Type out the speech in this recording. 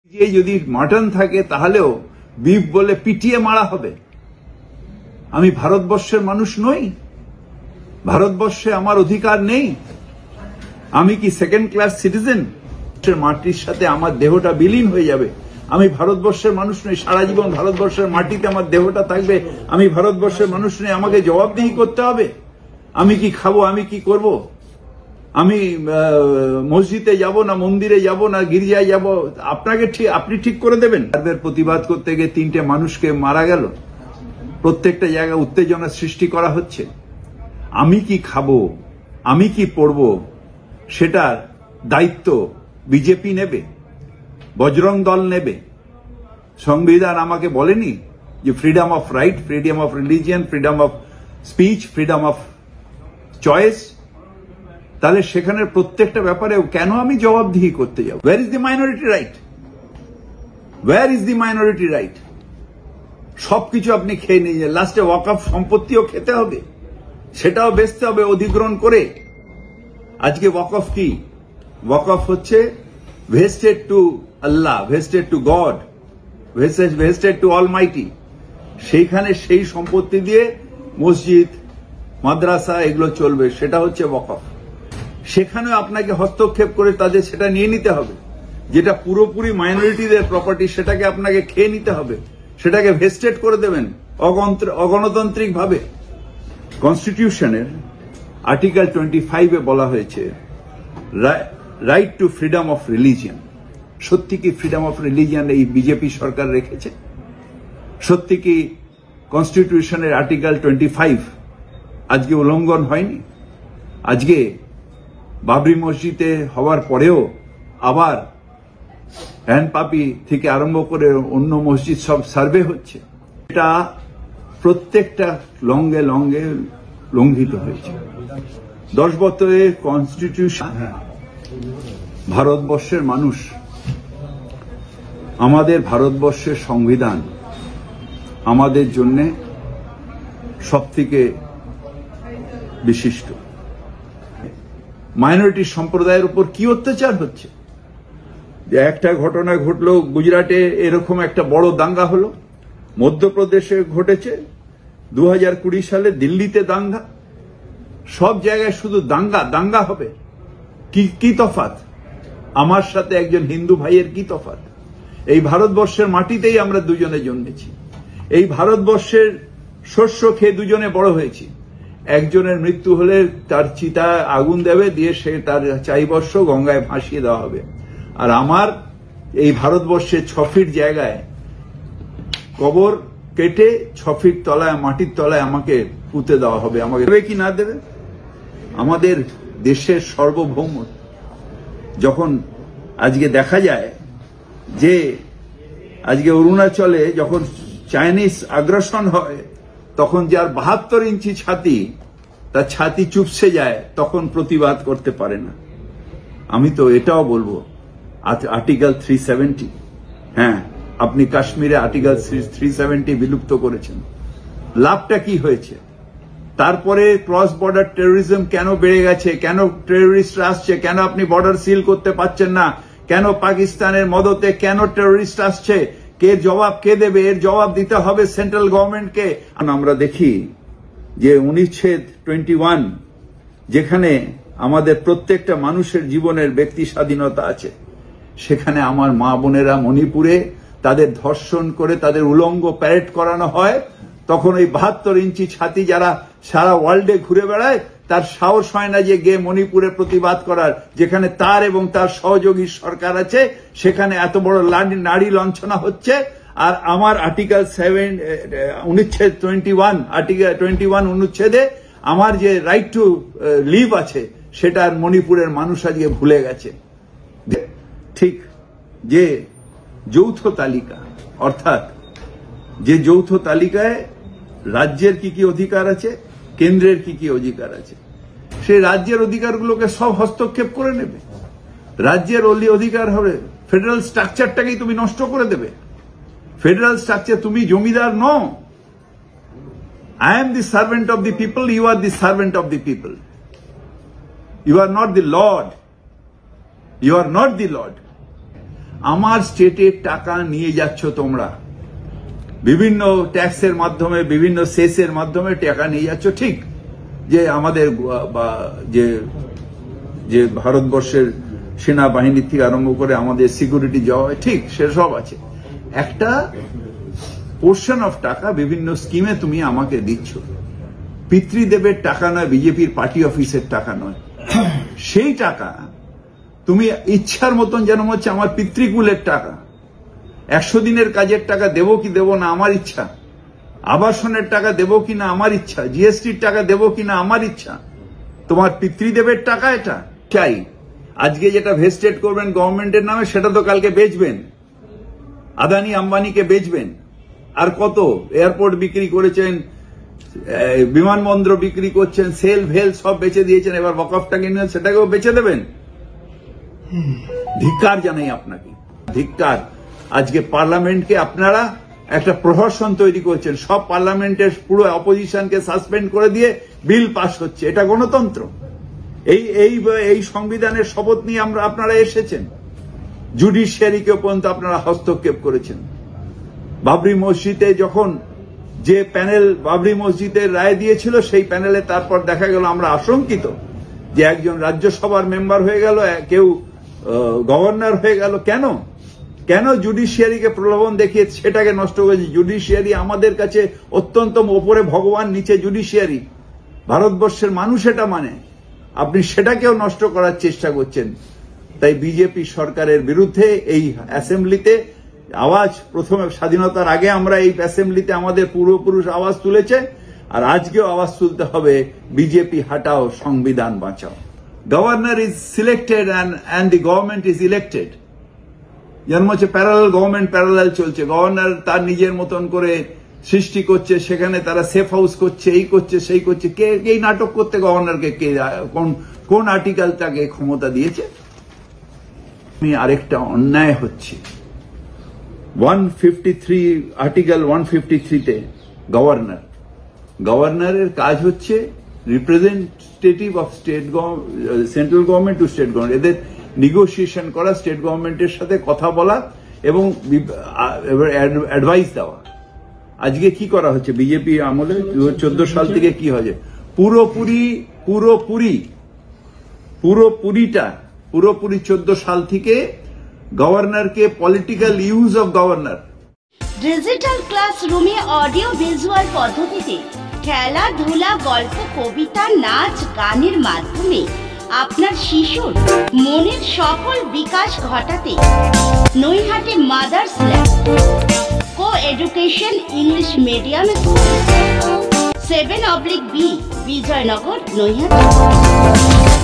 যে যদি মাটন থাকে তাহলেও বিফ বলে পিটিয়ে মারা হবে। আমি ভারতবর্ষের মানুষ নই? ভারতবর্ষে আমার অধিকার নেই? আমি কি সেকেন্ড ক্লাস সিটিজেন? মাটির সাথে আমার দেহটা বিলীন হয়ে যাবে। আমি ভারতবর্ষের মানুষ নই? সারা জীবন ভারতবর্ষের মাটিতে আমার দেহটা থাকবে, আমি ভারতবর্ষের মানুষ নই? আমাকে জবাবদিহি করতে হবে। আমি কি খাবো, আমি কি করব? আমি মসজিদে যাব না, মন্দিরে যাব না, গির্জায় যাব? আপনি ঠিক করে দেবেন। তাদের প্রতিবাদ করতে গিয়ে 3টে মানুষকে মারা গেল, প্রত্যেকটা জায়গায় উত্তেজনা সৃষ্টি করা হচ্ছে। আমি কি খাবো, আমি কি পড়বো, সেটার দায়িত্ব বিজেপি নেবে, বজরং দল নেবে। সংবিধান আমাকে বলেনি যে freedom of right, freedom of religion, freedom of speech, freedom of choice? তাহলে সেখানের প্রত্যেকটা ব্যাপারে কেন আমি জবাবদিহি করতে যাব? Where is the minority right? Where is the minority right? সবকিছু আপনি খেয়ে নিয়ে যান, লাস্টে ওয়াকফ সম্পত্তিও খেতে হবে, সেটাও বেচতে হবে অধিগ্রহণ করে। আজকে ওয়াকফ কি? ওয়াকফ হচ্ছে ভেস্টেড টু আল্লাহ, vested to God, vested to almighty. সেইখানে সেই সম্পত্তি দিয়ে মসজিদ, মাদ্রাসা এগুলো চলবে, সেটা হচ্ছে ওয়াকফ। সেখানে আপনাকে হস্তক্ষেপ করে তাদের সেটা নিয়ে নিতে হবে। যেটা পুরোপুরি মাইনরিটিদের প্রপার্টি, সেটাকে আপনাকে খেয়ে নিতে হবে, সেটাকে ভেস্টেড করে দেবেন অগণতান্ত্রিক ভাবে। কনস্টিটিউশনের আর্টিকেল 25-এ বলা হয়েছে right to freedom of religion. সত্যি কি ফ্রিডম অফ রিলিজিয়ন এই বিজেপি সরকার রেখেছে? সত্যি কি কনস্টিটিউশনের আর্টিকেল 25 আজকে উল্লঙ্ঘন হয়নি? আজকে বাবরি মসজিদে হওয়ার পরেও আবার হ্যান্ডপাপি থেকে আরম্ভ করে অন্য মসজিদ সব সার্ভে হচ্ছে। এটা প্রত্যেকটা লঙ্ঘে লঙ্ঘিত হয়েছে। 10 বছরের কনস্টিটিউশন, ভারতবর্ষের মানুষ, আমাদের ভারতবর্ষের সংবিধান আমাদের জন্য সবথেকে বিশিষ্ট। মাইনরিটি সম্প্রদায়ের উপর কি অত্যাচার হচ্ছে? যে একটা ঘটনা ঘটলো গুজরাটে, এরকম একটা বড় দাঙ্গা হলো। মধ্যপ্রদেশে ঘটেছে, 2020 সালে দিল্লিতে দাঙ্গা। সব জায়গায় শুধু দাঙ্গা হবে। কি তফাৎ? আমার সাথে একজন হিন্দু ভাইয়ের কি তফাৎ? এই ভারতবর্ষের মাটিতেই আমরা দুজনে জন্মেছি, এই ভারতবর্ষের শস্য খেয়ে দুজনে বড় হয়েছি। একজনের মৃত্যু হলে তার চিতা আগুন দেবে, দিয়ে সে তার 4 বর্ষ গঙ্গায় ভাসিয়ে দেওয়া হবে। আর আমার এই ভারতবর্ষের 6 ফিট জায়গায় কবর কেটে 6 ফিট তলায়, মাটির তলায় আমাকে পুঁতে দেওয়া হবে। আমাকে দেবে কি না দেবে? আমাদের দেশের সার্বভৌম যখন আজকে দেখা যায় যে আজকে অরুণাচলে যখন চাইনিজ আগ্রাসন হয়, তখন যার 72 ইঞ্চি ছাতি, তার ছাতি চুপসে যায়, তখন প্রতিবাদ করতে পারে না। আমি তো এটাও বলবো, আর্টিকেল 370, হ্যাঁ, আপনি কাশ্মীরে আর্টিকেল 370 বিলুপ্ত করেছেন, লাভটা কি হয়েছে? তারপরে ক্রস বর্ডার টেরোরিজম কেন বেড়ে গেছে? কেন টেরোরিস্টরা আসছে? কেন আপনি বর্ডার সিল করতে পারছেন না? কেন পাকিস্তানের মদতে কেন টেরোরিস্ট আসছে? কে দেবে? এর জবাব দিতে হবে সেন্ট্রাল গভর্নমেন্টকে। আমরা দেখি যে অনুচ্ছেদ 21, যেখানে আমাদের প্রত্যেকটা মানুষের জীবনের ব্যক্তি স্বাধীনতা আছে, সেখানে আমার মা বোনেরা মণিপুরে তাদের ধর্ষণ করে তাদের উলঙ্গ প্যারেড করানো হয়, তখন ওই 72 ইঞ্চি ছাতি যারা সারা ওয়ার্ল্ডে ঘুরে বেড়ায়, তার সাহস হয় না যে গিয়ে মণিপুরে প্রতিবাদ করার, যেখানে তার এবং তার সহযোগী সরকার আছে, সেখানে এত বড় নারী লাঞ্ছনা হচ্ছে। আর আমার আর্টিকেল 7 অনুচ্ছেদ 21, আর্টিকেল 21 অনুচ্ছেদে আমার যে রাইট টু লিভ আছে, সেটা মণিপুরের মানুষ আজকে ভুলে গেছে। ঠিক যে যৌথ তালিকা, অর্থাৎ যে যৌথ তালিকায় রাজ্যের কি কি অধিকার আছে, কেন্দ্রের কি কি অধিকার আছে, সেই রাজ্যের অধিকারগুলোকে সব হস্তক্ষেপ করে নেবে। রাজ্যের অধিকার হবে, ফেডারেল স্ট্রাকচারটাকেই তুমি নষ্ট করে দেবে। ফেডারেল স্ট্রাকচার, তুমি জমিদার নও। I am the servant of the people, you are the servant of the people. You are not the Lord. You are not the Lord. আমার স্টেটের টাকা নিয়ে যাচ্ছ তোমরা, বিভিন্ন ট্যাক্সের মাধ্যমে, বিভিন্ন সেসের মাধ্যমে টাকা নিয়ে যাচ্ছ। ঠিক যে আমাদের যে ভারতবর্ষের সেনাবাহিনীর থেকে আরম্ভ করে আমাদের সিকিউরিটি যাওয়া হয়, ঠিক সেসব আছে। একটা পোর্শন অফ টাকা বিভিন্ন স্কিমে তুমি আমাকে দিচ্ছ, পিতৃদেবের টাকা নয়, বিজেপির পার্টি অফিসের টাকা নয়। সেই টাকা তুমি ইচ্ছার মতন, যেন হচ্ছে আমার পিতৃকুলের টাকা। 100 দিনের কাজের টাকা দেবো কি দেবো না আমার ইচ্ছা, আবাসনের টাকা দেবো কি না আমার ইচ্ছা, জিএসটির টাকা দেবো কি না আমার ইচ্ছা। তোমার পিতৃদেবের টাকা এটা চাই। আজকে যেটা ভেস্টেড করবেন গভর্নমেন্টের নামে, সেটা তো কালকে বেচবেন, আদানি আম্বানিকে বেচবেন। আর কত এয়ারপোর্ট বিক্রি করেছেন, বিমানবন্দর বিক্রি করছেন, সেল ভেল সব বেচে দিয়েছেন। এবার ওয়াকফটাকে নিয়ে সেটাকেও বেচে দেবেন। ধিক্কার জানাই আপনাকে, ধিক্কার। আজকে পার্লামেন্টকে আপনারা একটা প্রহসন তৈরি করছেন, সব পার্লামেন্টের পুরো অপোজিশনকে সাসপেন্ড করে দিয়ে বিল পাস হচ্ছে। এটা গণতন্ত্র? এই সংবিধানের শপথ নিয়ে আপনারা এসেছেন, জুডিশিয়ারিকে পর্যন্ত আপনারা হস্তক্ষেপ করেছেন। বাবরি মসজিদে যখন যে প্যানেল বাবরি মসজিদের রায় দিয়েছিল, সেই প্যানেলে তারপর দেখা গেল, আমরা আশঙ্কিত যে একজন রাজ্যসভার মেম্বার হয়ে গেল, কেউ গভর্নর হয়ে গেল। কেন জুডিশিয়ারিকে প্রলোভন দেখিয়ে সেটাকে নষ্ট করেছে? জুডিশিয়ারি আমাদের কাছে অত্যন্ত ওপরে ভগবান, নিচে জুডিশিয়ারি। ভারতবর্ষের মানুষ এটা মানে, আপনি সেটাকেও নষ্ট করার চেষ্টা করছেন। তাই বিজেপি সরকারের বিরুদ্ধে এই অ্যাসেম্বলিতে আওয়াজ, প্রথমে স্বাধীনতার আগে আমরা এই অ্যাসেম্বলিতে আমাদের পূর্বপুরুষ আওয়াজ তুলেছে, আর আজকেও আওয়াজ তুলতে হবে, বিজেপি হাটাও, সংবিধান বাঁচাও। Governor is selected and the government is elected। যেমন হচ্ছে প্যারালাল গভর্নমেন্ট, প্যারালাল চলছে। গভর্নর তার নিজের মতন করে সৃষ্টি করছে, সেখানে তারা সেফ হাউস করছে, এই করছে সেই করছে। কে এই নাটক করতে গভর্নরকে কে, কোন আর্টিকেল তাকে ক্ষমতা দিয়েছে? আরেকটা অন্যায় হচ্ছে 153 আর্টিকেল 153-তে গভর্নরের কাজ হচ্ছে representative of central government to state government. এদের নেগোসিয়েশন করা, স্টেট গভর্নমেন্টের সাথে কথা বলা এবং অ্যাডভাইস দেওয়া। আজকে কি করা হচ্ছে বিজেপি আমলে? 2014 সাল থেকে কি হয়েছে? পুরোপুরি 14 সাল থেকে গভর্নরকে political use of governor. Digital ক্লাসরুমে অডিও ভিজুয়াল পদ্ধতিতে খেলাধুলা, গল্প, কবিতা, নাচ, গানের মাধ্যমে আপনার শিশুর মনের সকল বিকাশ ঘটাতে Naihati mother's lab co education English medium school, 7/B Bijoynagar, Naihati.